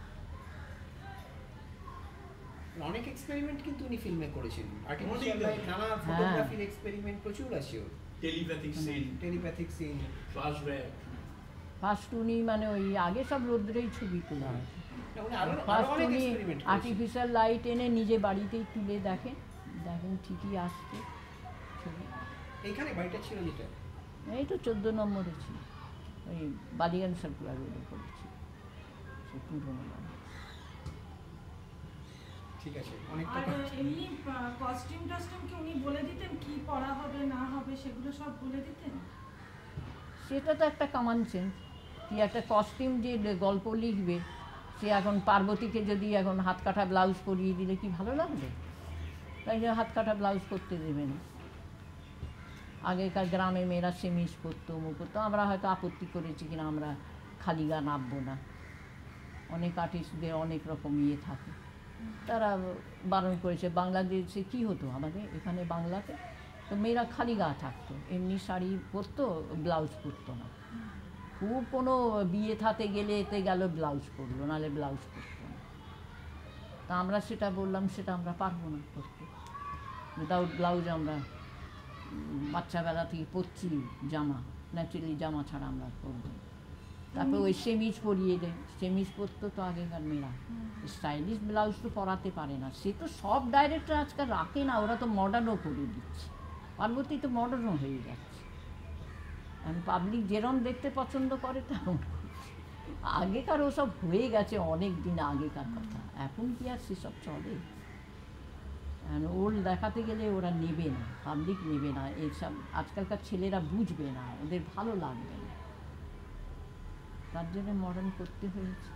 অনেক এক্সপেরিমেন্ট কিন্তু উনি ফিল্মে করেছেন, আর্টিফিশিয়াল লাইট, নানা ফটোগ্রাফির এক্সপেরিমেন্ট প্রচুর আছে, telepathic scene, telepathic scene, flashback, first উনি মানে ওই আগে সব রৌদ্রেই ছবি তোলা আছে, উনি আরো ফার্স্ট অনেক উনি এক্সপেরিমেন্ট করেছেন। আর্টিফিশিয়াল লাইট এনে নিজে বাড়িতেই তুলে দেখেন, দেখেন ঠিকই আসছে ছবি। এইখানে বাড়িটা ছিল যেটা, এই তো চোদ্দ নম্বরে ছিল, ওই বালিগঞ্জ সার্কুলার রোডে পড়েছি, সে পুরোনো বাড়ি। ঠিক আছে, অনেক আর এমনি কস্টিউম টস্টিউম কি উনি বলে দিতেন কি পরা হবে না হবে, সেগুলো সব বলে দিতেন? সেটা তো একটা কমন সেন্স, কি একটা কস্টিউম যে গল্প লিখবে, সে এখন পার্বতীকে যদি এখন হাত কাটা ব্লাউজ পরিয়ে দিলে কি ভালো লাগবে? তাই যে হাত কাটা ব্লাউজ করতে দেবে না। আগেকার গ্রামে মেয়েরা সেমিস পরতো, মুখ করতো, আমরা হয়তো আপত্তি করেছি কিনা, আমরা খালি গা নামবো না, অনেক আর্টিস্টদের অনেক রকম ইয়ে থাকে, তারা বারণ করেছে। বাংলাদেশে কী হতো আমাদের এখানে বাংলাতে, তো মেয়েরা খালি গা থাকতো, এমনি শাড়ি পরতো, ব্লাউজ পরতো না, খুব কোনো বিয়ে থাতে গেলে এতে গেল ব্লাউজ পরলো, নাহলে ব্লাউজ পরতো না। তা আমরা সেটা বললাম, সেটা আমরা পারবো না করতে, উইদাউট ব্লাউজ আমরা বাচ্চাবেলা থেকে পরছি জামা, ন্যাচারালি জামা ছাড়া আমরা পরবো। তারপর ওই সেমিজ পরিয়ে দেয়, সেমিজ পরতো তো আগেকার মেয়েরা, স্টাইলিশ ব্লাউজ তো পরাতে পারে না, সে তো সব ডাইরেক্টর আজকাল রাখে না, ওরা তো মডার্নও করে দিচ্ছে, পার্বতী তো মডার্নও হয়ে যাচ্ছে, আমি পাবলিক যেরম দেখতে পছন্দ করে তেমন। আগেকার ওসব হয়ে গেছে অনেক দিন আগেকার কথা, এখন কি আর সেসব চলে? ওল্ড দেখাতে গেলে ওরা নেবে না, পাবলিক নেবে না, এইসব আজকালকার ছেলেরা বুঝবে না, ওদের ভালো লাগবে না, তার জন্য মডার্ন করতে হয়েছে।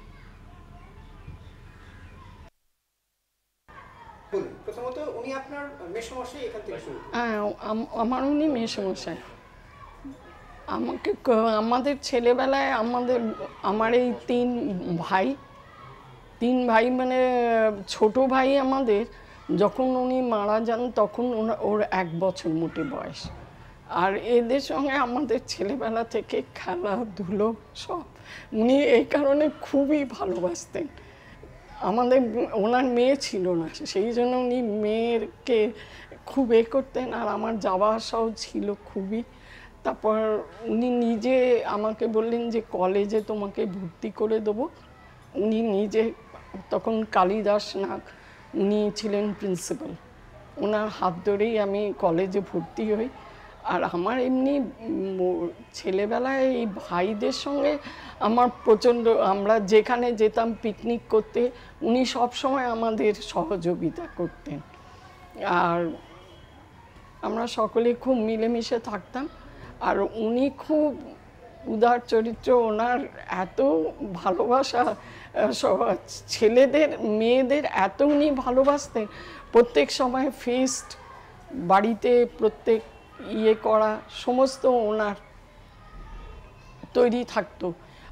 প্রথমত উনি আপনার মেসমশাই, এখান থেকে শুরু। হ্যাঁ, আমার উনি মেসমশাই। আমাকে আমাদের ছেলেবেলায় আমাদের আমার এই তিন ভাই তিন ভাই মানে ছোট ভাই আমাদের যখন উনি মারা যান তখন ওর এক বছর মোটে বয়স, আর এদের সঙ্গে আমাদের ছেলেবেলা থেকে খেলাধুলো সব, উনি এই কারণে খুবই ভালোবাসতেন। আমাদের ওনার মেয়ে ছিল না, সেই জন্য উনি মেয়েকে খুব এ করতেন, আর আমার যাওয়া আসাও ছিল খুবই। তারপর উনি নিজে আমাকে বললেন যে কলেজে তোমাকে ভর্তি করে দেবো। উনি নিজে তখন কালিদাস নাগ উনি ছিলেন প্রিন্সিপাল, ওনার হাত ধরেই আমি কলেজে ভর্তি হই। আর আমার এমনি ছেলেবেলায় এই ভাইদের সঙ্গে আমার প্রচণ্ড, আমরা যেখানে যেতাম পিকনিক করতে উনি সব সময় আমাদের সহযোগিতা করতেন, আর আমরা সকলে খুব মিলেমিশে থাকতাম। আর উনি খুব উদার চরিত্র, ওনার এত ভালোবাসা, ছেলেদের মেয়েদের এত উনি ভালোবাসতেন। প্রত্যেক সময় ফিস্ট বাড়িতে প্রত্যেক ইয়ে করা সমস্ত ওনার তৈরি থাকতো।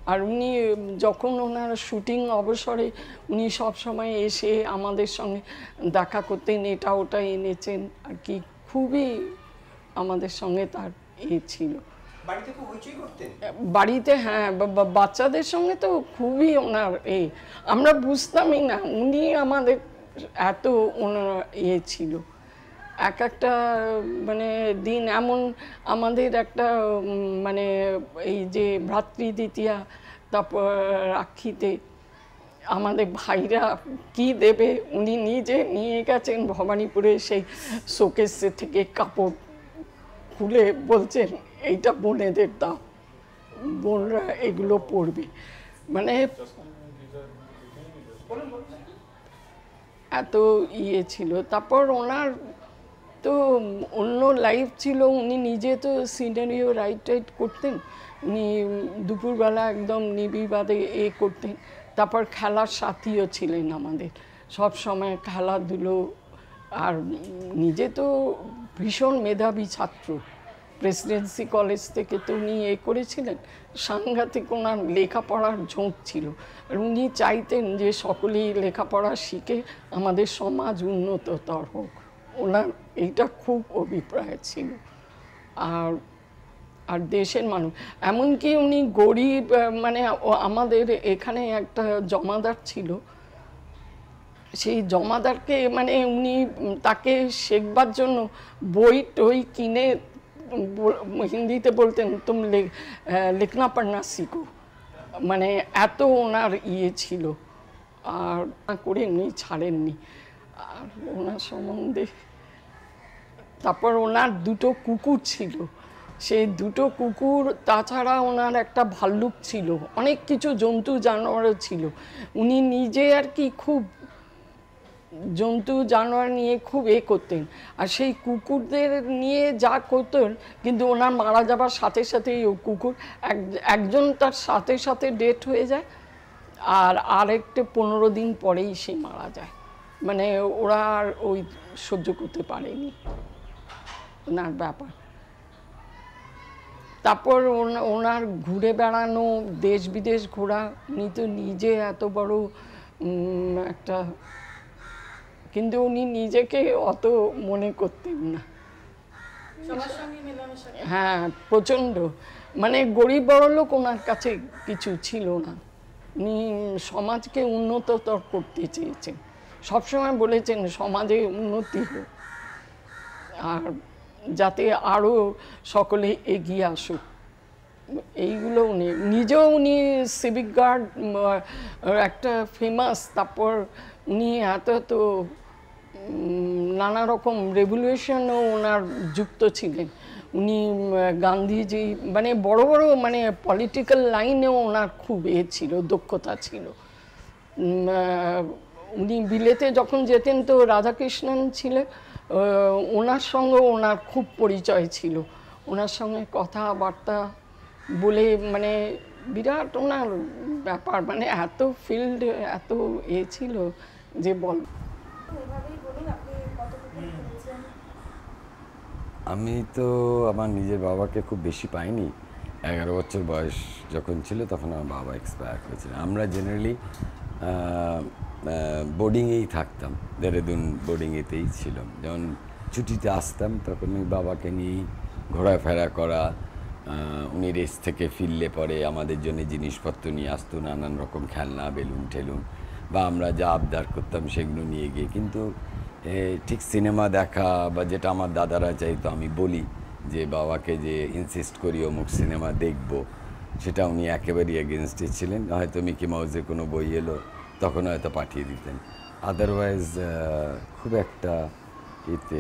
আর উনি যখন ওনার শুটিং অবসরে উনি সব সময় এসে আমাদের সঙ্গে দেখা করতেন, এটা ওটা এনেছেন আর কি, খুবই আমাদের সঙ্গে তার এ ছিল। বাড়িতে খুব হইচই করতেন? বাড়িতে হ্যাঁ, বাচ্চাদের সঙ্গে তো খুবই ওনার এ, আমরা বুঝতামই না উনি আমাদের এত ওনার ইয়ে ছিল। এক একটা মানে দিন এমন আমাদের একটা মানে এই যে ভ্রাতৃদ্বিতীয়া, তারপর রাখিতে আমাদের ভাইরা কি দেবে উনি নিজে নিয়ে গেছেন ভবানীপুরে, সেই শোকেস থেকে কাপড় খুলে বলছেন এইটা বোনেদের দাও, বোনরা এগুলো পরবে। মানে এত ইয়ে ছিল। তারপর ওনার তো অন্য লাইফ ছিল, উনি নিজে তো সিনারিও রাইট টাইট করতেন, উনি দুপুরবেলা একদম নিবিবাদে এ করতেন। তারপর খেলার সাথীও ছিলেন আমাদের, সব সময় খেলাধুলো। আর নিজে তো ভীষণ মেধাবী ছাত্র, প্রেসিডেন্সি কলেজ থেকে তো উনি এ করেছিলেন, সাংঘাতিক ওনার লেখাপড়ার ঝোঁক ছিল। আর উনি চাইতেন যে সকলেই লেখাপড়া শিখে আমাদের সমাজ উন্নততর হোক, ওনার এইটা খুব অভিপ্রায় ছিল। আর আর দেশের মানুষ, এমনকি উনি গরিব, মানে আমাদের এখানে একটা জমাদার ছিল, সেই জমাদারকে মানে উনি তাকে শেখবার জন্য বই টই কিনে হিন্দিতে বলতেন তুম লিখনা পড়না শিখো, মানে এত ওনার ইয়ে ছিল। আর করে উনি ছাড়েননি। আর ওনার সম্বন্ধে তারপর ওনার দুটো কুকুর ছিল, সেই দুটো কুকুর, তাছাড়া ওনার একটা ভাল্লুক ছিল, অনেক কিছু জন্তু জানোয়ারও ছিল। উনি নিজে আর কি খুব জন্তু জানোয়ার নিয়ে খুব এ করতেন। আর সেই কুকুরদের নিয়ে যা করতেন, কিন্তু ওনার মারা যাবার সাথে সাথেই ও কুকুর এক একজন তার সাথে সাথে ডেথ হয়ে যায়, আর আরেকটা পনেরো দিন পরেই সে মারা যায়। মানে ওরা আর ওই সহ্য করতে পারেনি ওনার ব্যাপার। তারপর ওনার ঘুরে বেড়ানো, দেশ বিদেশ ঘোরা, উনি তো নিজে এত বড় একটা, কিন্তু উনি নিজেকে অত মনে করতেন না। হ্যাঁ, প্রচণ্ড, মানে গরিব বড়লোক ওনার কাছে কিছু ছিল না। উনি সমাজকে উন্নততর করতে চেয়েছেন, সবসময় বলেছেন সমাজে উন্নতি হোক, আর যাতে আরও সকলে এগিয়ে আসুক, এইগুলো উনি নিজেও উনি সিভিক গার্ড একটা ফেমাস। তারপর উনি এত এত নানা রকম রেভলিউশনও ওনার যুক্ত ছিলেন। উনি গান্ধীজি, মানে বড় বড় মানে পলিটিক্যাল লাইনেও ওনার খুব এ ছিল, দক্ষতা ছিল। উনি বিলেতে যখন যেতেন তো রাধাকৃষ্ণন ছিলেন, ওনার সঙ্গে ওনার খুব পরিচয় ছিল, ওনার সঙ্গে কথাবার্তা বলে মানে বিরাট ওনার ব্যাপার, মানে এত ফিল্ড এত এ ছিল যে বল। আমি তো আমার নিজের বাবাকে খুব বেশি পাইনি। এগারো বছর বয়স যখন ছিল তখন আমার বাবা এক্সপায়ার করেছিলেন। আমরা জেনারেলি বোর্ডিংয়েই থাকতাম, দেহরাদুন বোর্ডিংয়েতেই ছিলাম। যখন ছুটিতে আসতাম তখন ওই বাবাকে নিয়েই ঘোরাফেরা করা। উনি রেস থেকে ফিরলে পরে আমাদের জন্য জিনিসপত্র নিয়ে আসতো, নানান রকম খেলনা, বেলুন টেলুন, বা আমরা যা আবদার করতাম সেগুলো নিয়ে গিয়ে। কিন্তু ঠিক সিনেমা দেখা বা যেটা আমার দাদারা চাইতো, আমি বলি যে বাবাকে যে ইনসিস্ট করি অমুক সিনেমা দেখব, সেটা উনি একেবারেই এগেনস্টে ছিলেন। হয়তো মিকি মাউসের কোনো বই এলো তখন হয়তো পাঠিয়ে দিতেন, আদারওয়াইজ খুব একটা এতে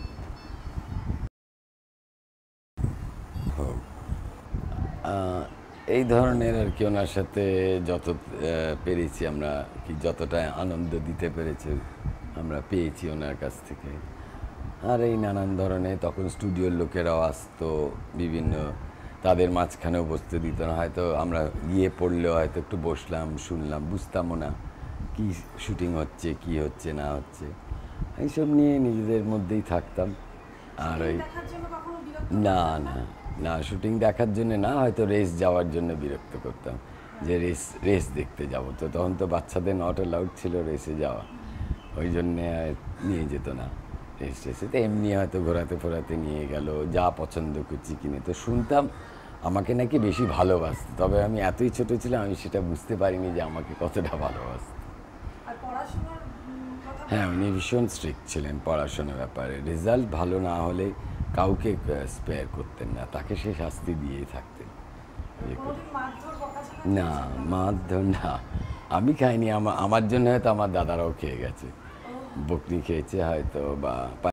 এই ধরনের আর কি ওনার সাথে যত পেরেছি আমরা, কি যতটা আনন্দ দিতে পেরেছি আমরা পেয়েছি ওনার কাছ থেকে। আর এই নানান ধরনের তখন স্টুডিওর লোকেরাও আসতো বিভিন্ন, তাদের মাঝখানেও বসতে দিত না। হয়তো আমরা গিয়ে পড়লেও হয়তো একটু বসলাম, শুনলাম, বুঝতামও না কি শুটিং হচ্ছে, কি হচ্ছে না হচ্ছে, এইসব নিয়ে নিজেদের মধ্যেই থাকতাম। আর ওই না না না শুটিং দেখার জন্য না, হয়তো রেস যাওয়ার জন্য বিরক্ত করতাম। যে রেস রেস দেখতে যাব, তো তখন তো বাচ্চাদের নট অ্যালাউড ছিল রেসে যাওয়া, ওই জন্যে নিয়ে যেত না রেস রেসে। তো এমনি হয়তো ঘোরাতে ফোরাতে নিয়ে গেল, যা পছন্দ করছি কিনে। তো শুনতাম আমাকে নাকি বেশি ভালোবাসত, তবে আমি এতই ছোট ছিলাম আমি সেটা বুঝতে পারিনি যে আমাকে কতটা ভালোবাসত। আর পড়াশোনার উম, কথা হ্যাঁ, উনি ভীষণ স্ট্রিক্ট ছিলেন পড়াশোনার ব্যাপারে। রেজাল্ট ভালো না হলে কাউকে স্পেয়ার করতেন না, তাকে সে শাস্তি দিয়েই থাকতেন। ইয়ে করে। কোনোদিন মারধর বকাঝকা না, মারধর না, আমি খাইনি। আমার আমার জন্য হয়তো আমার দাদারাও খেয়ে গেছে, বকনি খেয়েছে হয়তো, বা